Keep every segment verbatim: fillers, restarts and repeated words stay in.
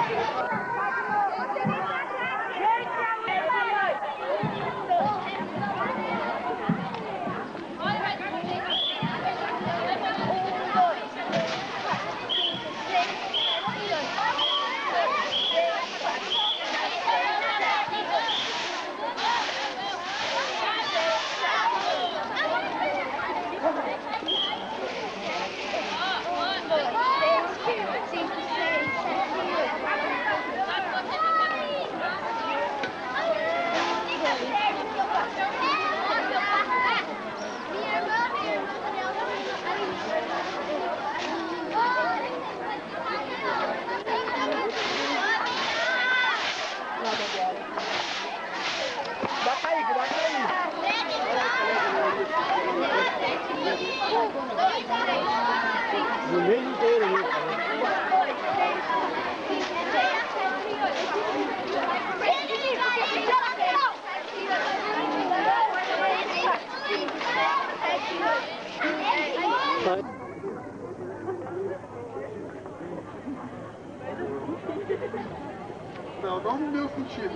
No mês inteiro isso. Não, não no meu sentido.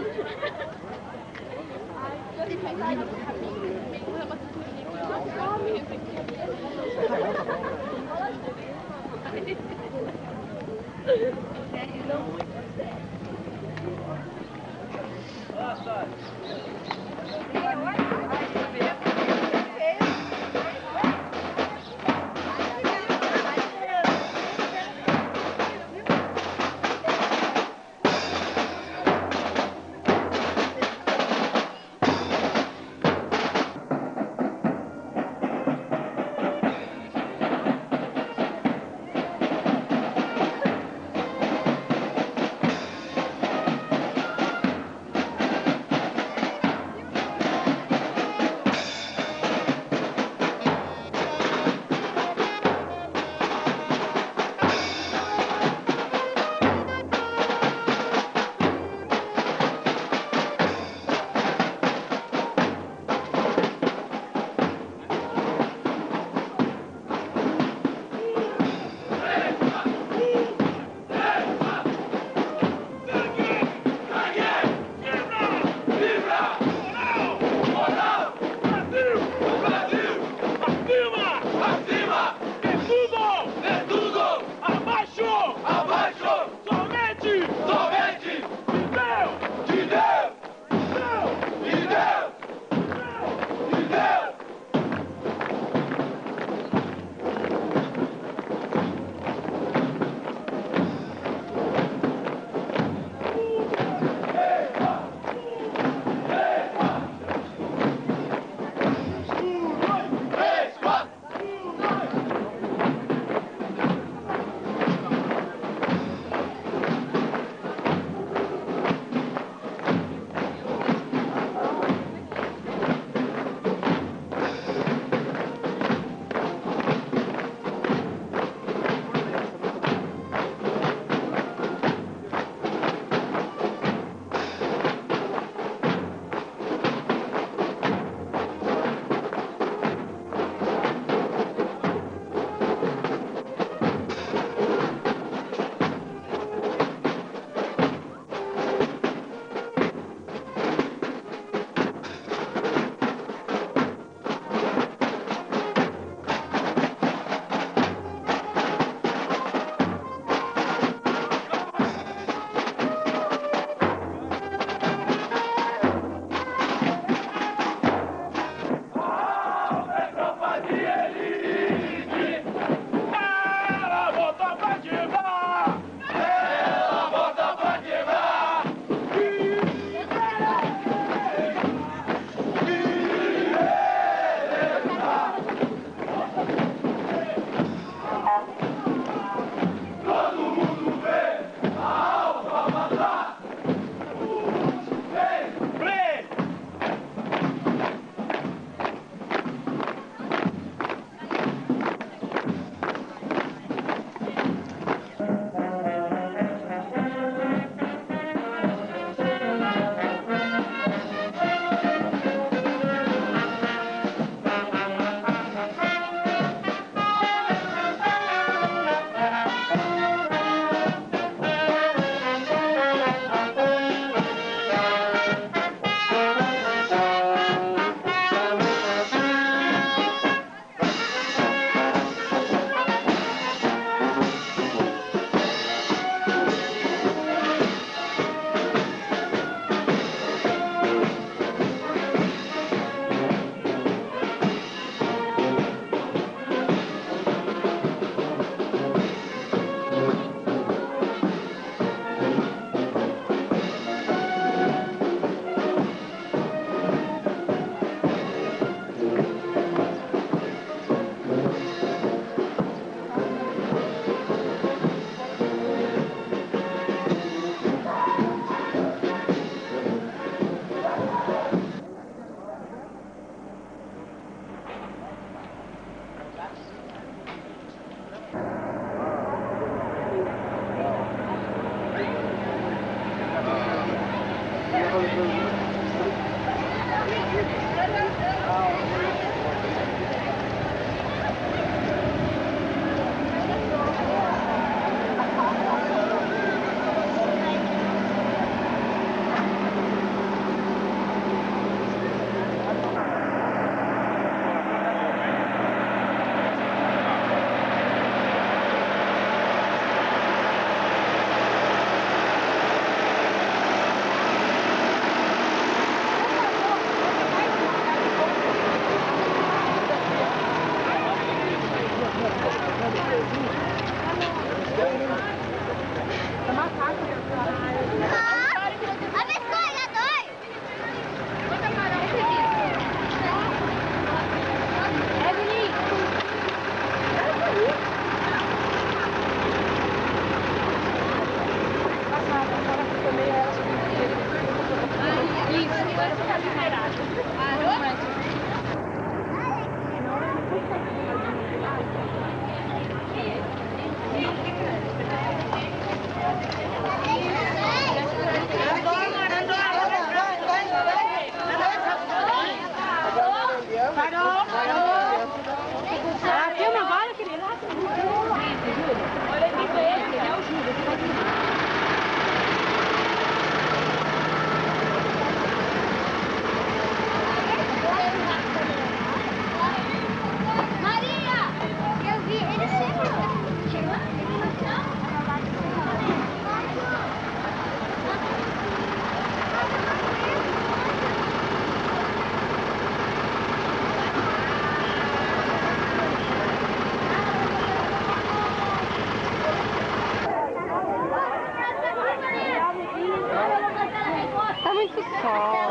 Ai, que sol.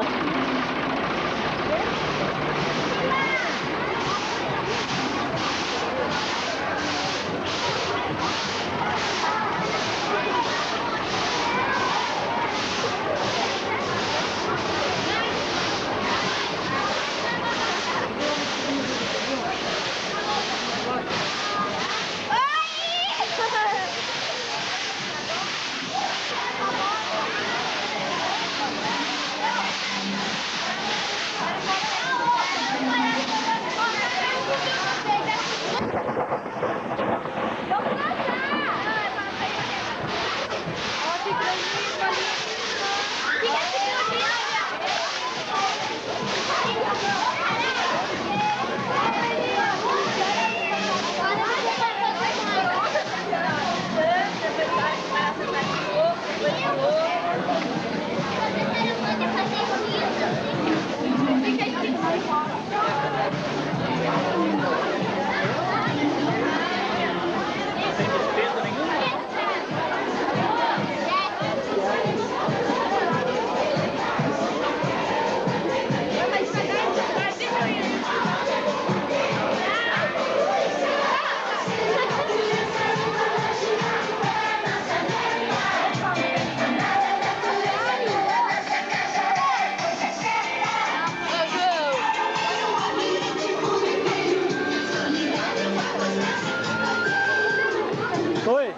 Oi.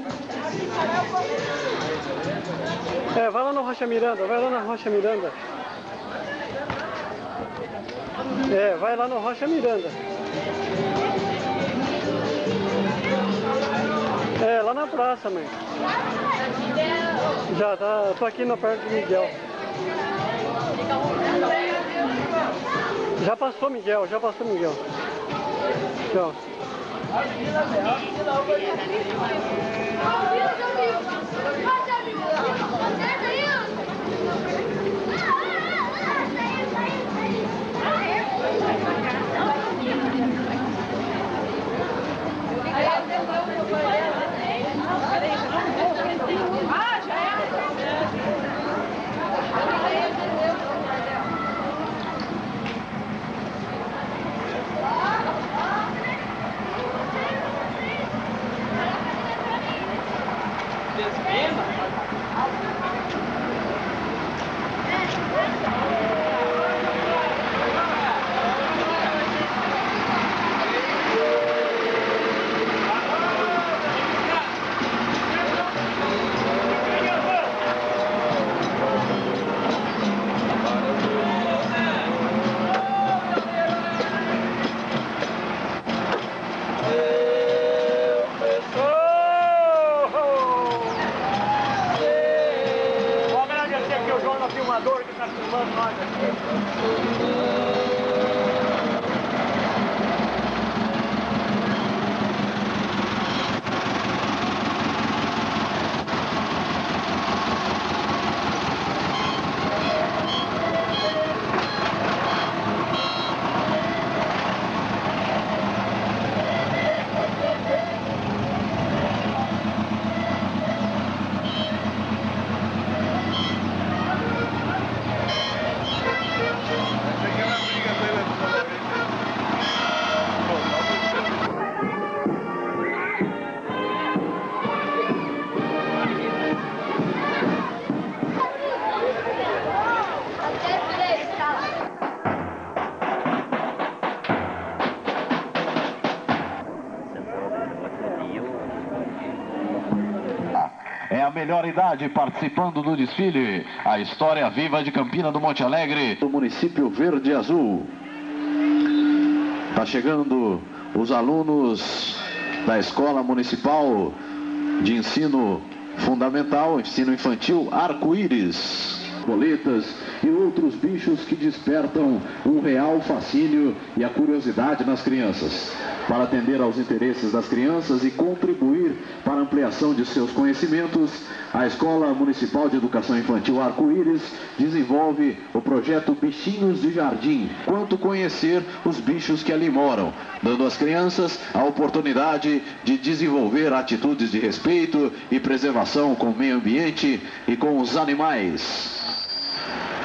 É, vai lá no Rocha Miranda, vai lá na Rocha Miranda. É, vai lá no Rocha Miranda. É, lá na praça, mãe. Já tá, tô aqui no perto do Miguel. Já passou Miguel, já passou Miguel. Tchau. Filmador que está filmando nós aqui. É a melhor idade participando do desfile. A história viva de Campina do Monte Alegre, do município Verde e Azul. Está chegando os alunos da Escola Municipal de Ensino Fundamental, Ensino Infantil Arco-Íris. Boletas e outros bichos que despertam um real fascínio e a curiosidade nas crianças. Para atender aos interesses das crianças e contribuir para a ampliação de seus conhecimentos, a Escola Municipal de Educação Infantil Arco-Íris desenvolve o projeto Bichinhos de Jardim, quanto conhecer os bichos que ali moram, dando às crianças a oportunidade de desenvolver atitudes de respeito e preservação com o meio ambiente e com os animais.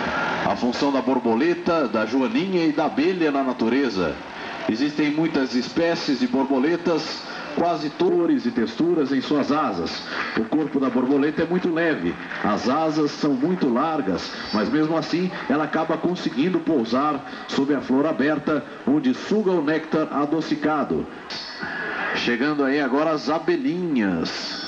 a função da borboleta, da joaninha e da abelha na natureza. Existem muitas espécies de borboletas, quase cores e texturas em suas asas. O corpo da borboleta é muito leve, as asas são muito largas, mas mesmo assim ela acaba conseguindo pousar sob a flor aberta, onde suga o néctar adocicado. Chegando aí agora as abelhinhas,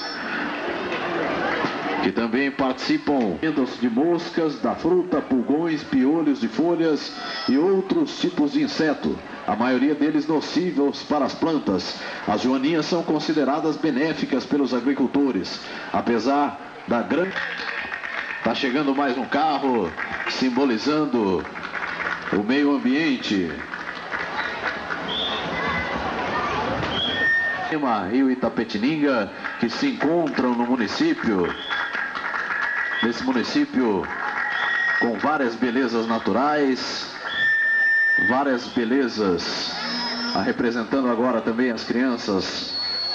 que também participam de moscas, da fruta, pulgões, piolhos de folhas e outros tipos de inseto. A maioria deles nocivos para as plantas. As joaninhas são consideradas benéficas pelos agricultores, apesar da grande... Está chegando mais um carro, simbolizando o meio ambiente. E o Itapetininga, que se encontram no município, nesse município com várias belezas naturais, várias belezas, a representando agora também as crianças,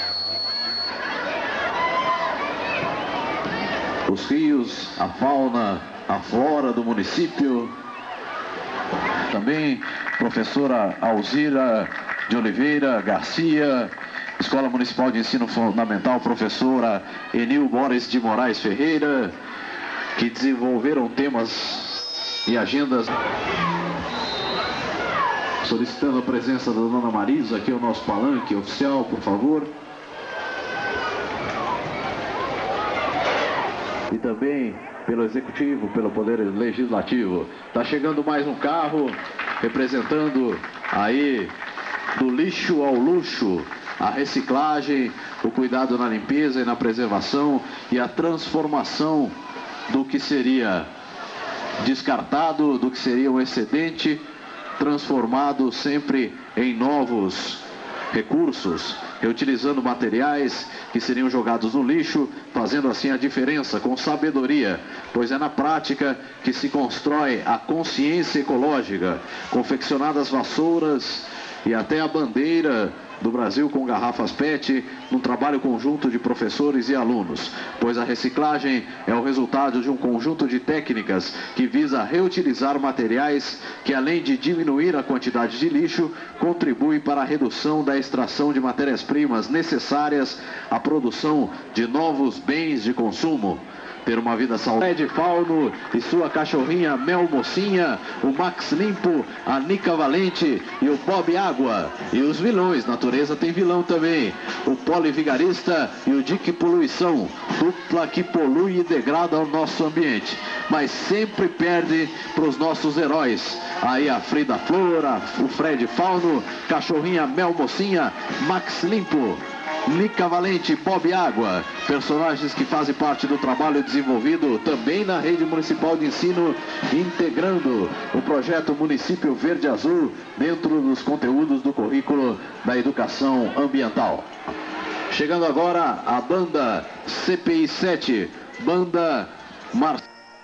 os rios, a fauna, a flora do município. Também professora Alzira de Oliveira Garcia, Escola Municipal de Ensino Fundamental, professora Enil Boris de Moraes Ferreira, que desenvolveram temas e agendas. Solicitando a presença da dona Marisa aqui ao nosso palanque oficial, por favor. E também pelo Executivo, pelo Poder Legislativo. Está chegando mais um carro, representando aí do lixo ao luxo, a reciclagem, o cuidado na limpeza e na preservação e a transformação do que seria descartado, do que seria um excedente, transformado sempre em novos recursos, reutilizando materiais que seriam jogados no lixo, fazendo assim a diferença com sabedoria, pois é na prática que se constrói a consciência ecológica. Confeccionadas vassouras e até a bandeira do Brasil com garrafas P E T, num trabalho conjunto de professores e alunos, pois a reciclagem é o resultado de um conjunto de técnicas que visa reutilizar materiais que, além de diminuir a quantidade de lixo, contribui para a redução da extração de matérias-primas necessárias à produção de novos bens de consumo. Ter uma vida saudável. Fred Fauno e sua cachorrinha Mel Mocinha, o Max Limpo, a Nica Valente e o Bob Água. E os vilões, natureza tem vilão também. O Polivigarista e o Dick Poluição, dupla que polui e degrada o nosso ambiente, mas sempre perde para os nossos heróis. Aí a Frida Flora, o Fred Fauno, cachorrinha Mel Mocinha, Max Limpo, Nica Valente, Bob Água, personagens que fazem parte do trabalho desenvolvido também na Rede Municipal de Ensino, integrando o projeto Município Verde Azul dentro dos conteúdos do currículo da educação ambiental. Chegando agora a banda C P I sete, banda Mar...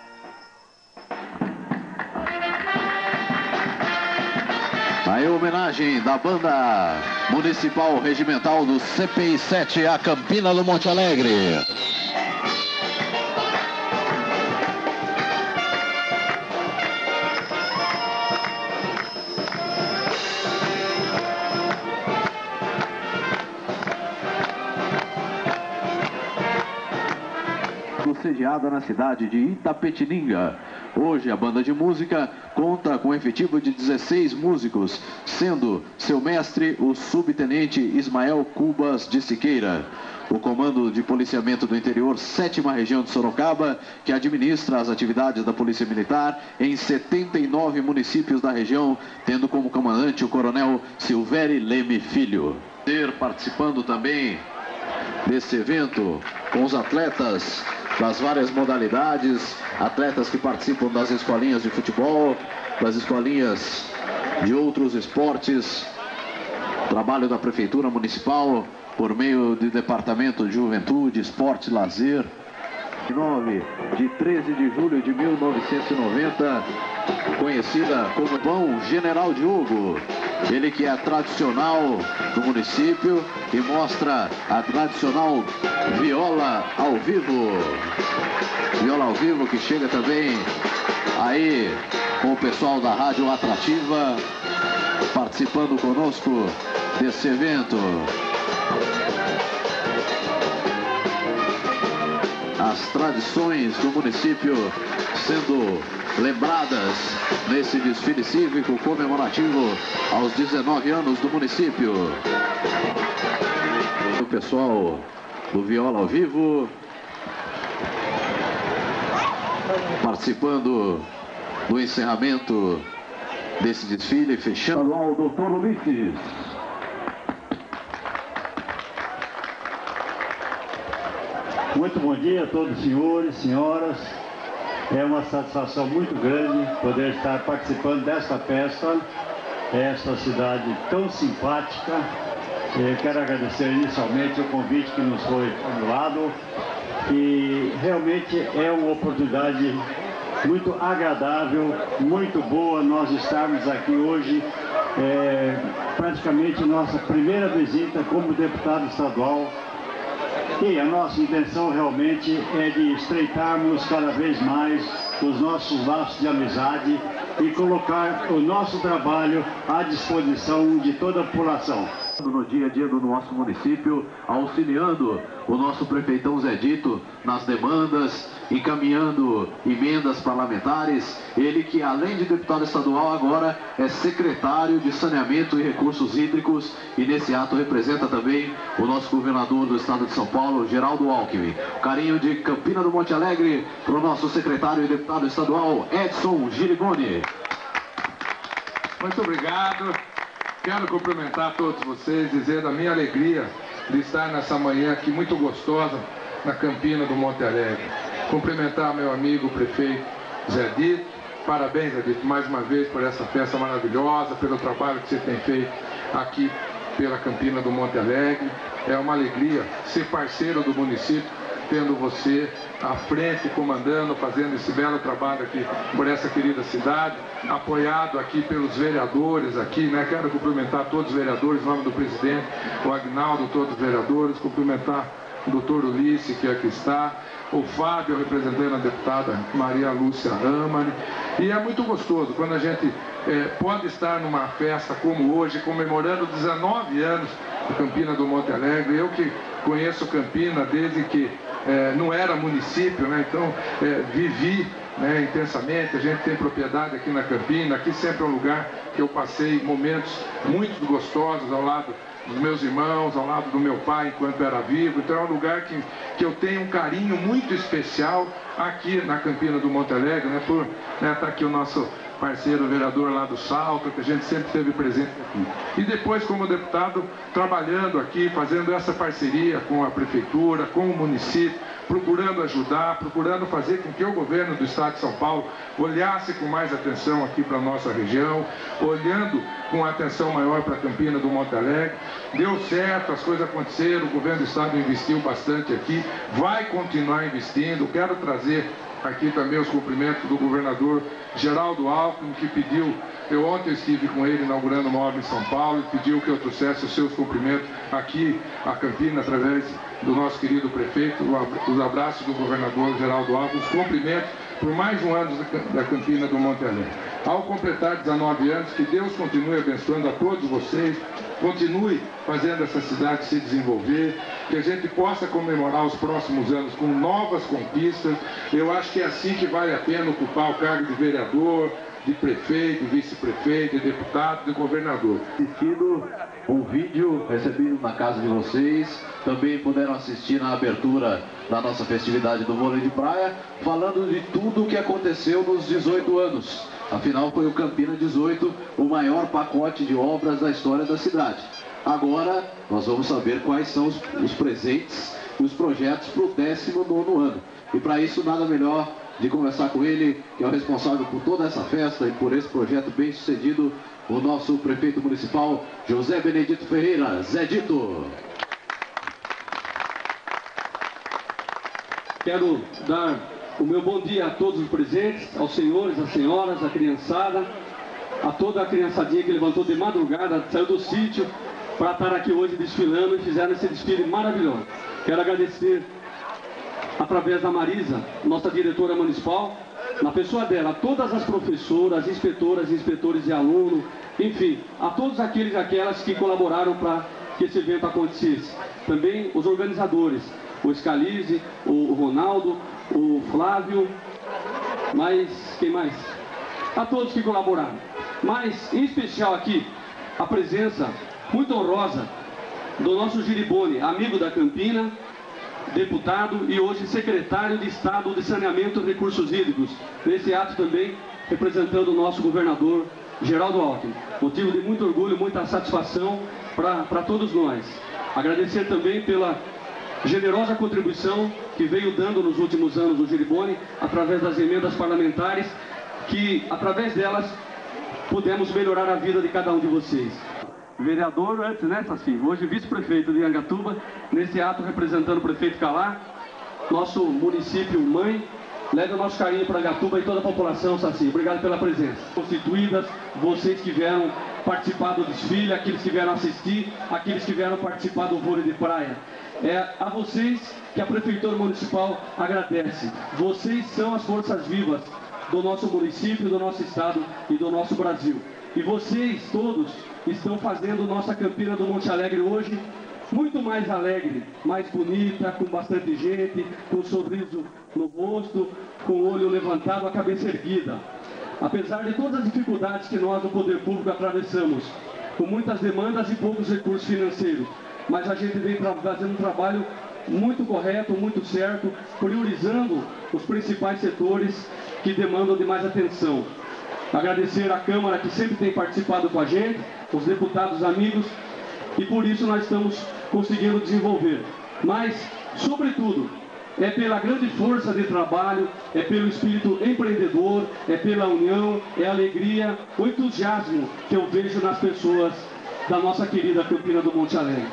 Aí homenagem da banda municipal regimental do C P I sete, a Campina do Monte Alegre. Sediada na cidade de Itapetininga. Hoje a banda de música conta com um efetivo de dezesseis músicos, sendo seu mestre o subtenente Ismael Cubas de Siqueira. O Comando de Policiamento do Interior, sétima Região de Sorocaba, que administra as atividades da Polícia Militar em setenta e nove municípios da região, tendo como comandante o Coronel Silvério Leme Filho. Participando também desse evento com os atletas das várias modalidades, atletas que participam das escolinhas de futebol, das escolinhas de outros esportes, trabalho da Prefeitura Municipal por meio do Departamento de Juventude, Esporte e Lazer. nove de treze de julho de mil novecentos e noventa, conhecida como Pão General Diogo. Ele que é tradicional do município e mostra a tradicional viola ao vivo. Viola ao vivo que chega também aí com o pessoal da Rádio Atrativa participando conosco desse evento. As tradições do município sendo lembradas nesse desfile cívico comemorativo aos dezenove anos do município. O pessoal do Viola ao Vivo participando do encerramento desse desfile, fechando ao doutor Ulisses. Muito bom dia a todos os senhores, senhoras. É uma satisfação muito grande poder estar participando desta festa, esta cidade tão simpática. Eu quero agradecer inicialmente o convite que nos foi formulado e realmente é uma oportunidade muito agradável, muito boa nós estarmos aqui hoje, é, praticamente nossa primeira visita como deputado estadual. E a nossa intenção realmente é de estreitarmos cada vez mais os nossos laços de amizade e colocar o nosso trabalho à disposição de toda a população. No dia a dia do nosso município, auxiliando o nosso prefeitão Zé Dito nas demandas, encaminhando emendas parlamentares, ele que além de deputado estadual agora é secretário de Saneamento e Recursos Hídricos e nesse ato representa também o nosso governador do estado de São Paulo, Geraldo Alckmin. Carinho de Campina do Monte Alegre para o nosso secretário e deputado estadual Edson Girigoni. Muito obrigado. Quero cumprimentar todos vocês, dizer da minha alegria de estar nessa manhã aqui muito gostosa na Campina do Monte Alegre. Cumprimentar meu amigo prefeito Zé Dito. Parabéns, Zé Dito, mais uma vez por essa festa maravilhosa, pelo trabalho que você tem feito aqui pela Campina do Monte Alegre. É uma alegria ser parceiro do município, tendo você à frente, comandando, fazendo esse belo trabalho aqui por essa querida cidade, apoiado aqui pelos vereadores aqui, né? Quero cumprimentar todos os vereadores, em nome do presidente, o Agnaldo, todos os vereadores, cumprimentar o doutor Ulisses, que aqui está, o Fábio, representando a deputada Maria Lúcia Amari. E é muito gostoso quando a gente é, pode estar numa festa como hoje, comemorando dezenove anos de Campina do Monte Alegre. Eu que conheço Campina desde que é, não era município, né? Então é, vivi, né, intensamente. A gente tem propriedade aqui na Campina, aqui sempre é um lugar que eu passei momentos muito gostosos ao lado dos meus irmãos, ao lado do meu pai enquanto era vivo. Então é um lugar que, que eu tenho um carinho muito especial aqui na Campina do Monte Alegre, né, por né, tá aqui o nosso parceiro vereador lá do Salto, que a gente sempre esteve presente aqui. E depois, como deputado, trabalhando aqui, fazendo essa parceria com a prefeitura, com o município, procurando ajudar, procurando fazer com que o governo do estado de São Paulo olhasse com mais atenção aqui para a nossa região, olhando com atenção maior para a Campina do Monte Alegre. Deu certo, as coisas aconteceram, o governo do estado investiu bastante aqui, vai continuar investindo. Quero trazer aqui também os cumprimentos do governador Geraldo Alckmin, que pediu, eu ontem estive com ele inaugurando uma obra em São Paulo, e pediu que eu trouxesse os seus cumprimentos aqui a Campina, através do nosso querido prefeito, os abraços do governador Geraldo Alckmin, os cumprimentos por mais um ano da Campina do Monte Alegre. Ao completar dezenove anos, que Deus continue abençoando a todos vocês, continue fazendo essa cidade se desenvolver, que a gente possa comemorar os próximos anos com novas conquistas. Eu acho que é assim que vale a pena ocupar o cargo de vereador, de prefeito, de vice-prefeito, de deputado, de governador. Assistido um vídeo recebido na casa de vocês, também puderam assistir na abertura da nossa festividade do vôlei de praia, falando de tudo o que aconteceu nos dezoito anos. Afinal, foi o Campina dezoito, o maior pacote de obras da história da cidade. Agora, nós vamos saber quais são os, os presentes e os projetos para o décimo nono ano. E para isso, nada melhor de conversar com ele, que é o responsável por toda essa festa e por esse projeto bem sucedido, o nosso prefeito municipal, José Benedito Ferreira. Zé Dito. Quero dar o meu bom dia a todos os presentes, aos senhores, às senhoras, à criançada, a toda a criançadinha que levantou de madrugada, saiu do sítio para estar aqui hoje desfilando e fizeram esse desfile maravilhoso. Quero agradecer através da Marisa, nossa diretora municipal, na pessoa dela, todas as professoras, inspetoras, inspetores e alunos, enfim, a todos aqueles e aquelas que colaboraram para que esse evento acontecesse. Também os organizadores, o Scalise, o Ronaldo, o Flávio, mas quem mais? A todos que colaboraram. Mas, em especial aqui, a presença muito honrosa do nosso Giribone, amigo da Campina, deputado e hoje secretário de Estado de Saneamento e Recursos Hídricos. Nesse ato também representando o nosso governador Geraldo Alckmin. Motivo de muito orgulho, muita satisfação para todos nós. Agradecer também pela generosa contribuição que veio dando nos últimos anos o Giribone, através das emendas parlamentares, que através delas pudemos melhorar a vida de cada um de vocês. Vereador antes, né, Saci? Hoje vice-prefeito de Angatuba, nesse ato representando o prefeito Calá, nosso município mãe. Leve o nosso carinho para Angatuba e toda a população, Saci. Obrigado pela presença. Constituídas, vocês que vieram participar do desfile, aqueles que vieram assistir, aqueles que vieram participar do vôlei de praia. É a vocês que a Prefeitura Municipal agradece. Vocês são as forças vivas do nosso município, do nosso estado e do nosso Brasil. E vocês todos estão fazendo nossa Campina do Monte Alegre hoje muito mais alegre, mais bonita, com bastante gente, com um sorriso no rosto, com o olho levantado, a cabeça erguida. Apesar de todas as dificuldades que nós, no poder público, atravessamos, com muitas demandas e poucos recursos financeiros, mas a gente vem fazendo um trabalho muito correto, muito certo, priorizando os principais setores que demandam de mais atenção. Agradecer à Câmara que sempre tem participado com a gente, os deputados amigos, e por isso nós estamos conseguindo desenvolver. Mas, sobretudo, é pela grande força de trabalho, é pelo espírito empreendedor, é pela união, é a alegria, o entusiasmo que eu vejo nas pessoas da nossa querida Campina do Monte Alegre.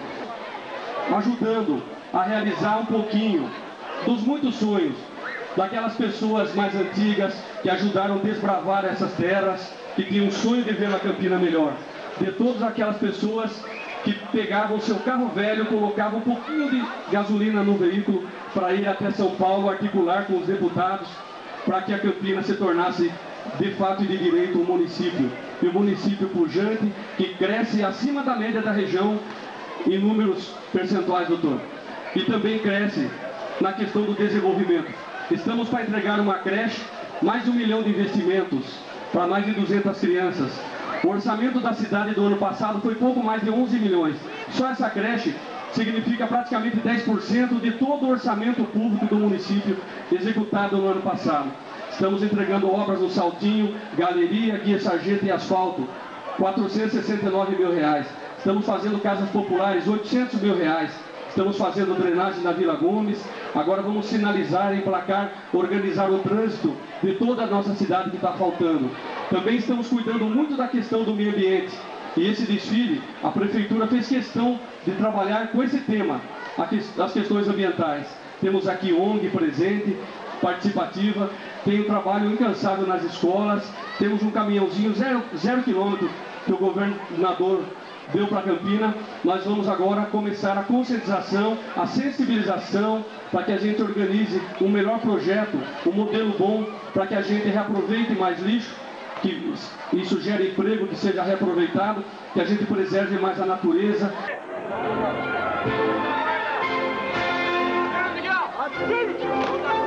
Ajudando a realizar um pouquinho dos muitos sonhos daquelas pessoas mais antigas que ajudaram a desbravar essas terras, que tinham um sonho de ver a Campina melhor. De todas aquelas pessoas que pegavam o seu carro velho, colocavam um pouquinho de gasolina no veículo para ir até São Paulo, articular com os deputados, para que a Campina se tornasse de fato e de direito um município. E um município pujante, que cresce acima da média da região em números percentuais, doutor. E também cresce na questão do desenvolvimento. Estamos para entregar uma creche, mais de um milhão de investimentos para mais de duzentas crianças. O orçamento da cidade do ano passado foi pouco mais de onze milhões. Só essa creche significa praticamente dez por cento de todo o orçamento público do município executado no ano passado. Estamos entregando obras no Saltinho, galeria, guia sarjeta e asfalto, quatrocentos e sessenta e nove mil reais. Estamos fazendo casas populares, oitocentos mil reais. Estamos fazendo drenagem na Vila Gomes. Agora vamos sinalizar, emplacar, organizar o trânsito de toda a nossa cidade que está faltando. Também estamos cuidando muito da questão do meio ambiente. E esse desfile, a Prefeitura fez questão de trabalhar com esse tema, as questões ambientais. Temos aqui O N G presente, participativa, tem um trabalho incansável nas escolas, temos um caminhãozinho zero, zero quilômetro que o governador deu para Campina. Nós vamos agora começar a conscientização, a sensibilização, para que a gente organize um melhor projeto, um modelo bom, para que a gente reaproveite mais lixo, que isso gere emprego, que seja reaproveitado, que a gente preserve mais a natureza. Legal!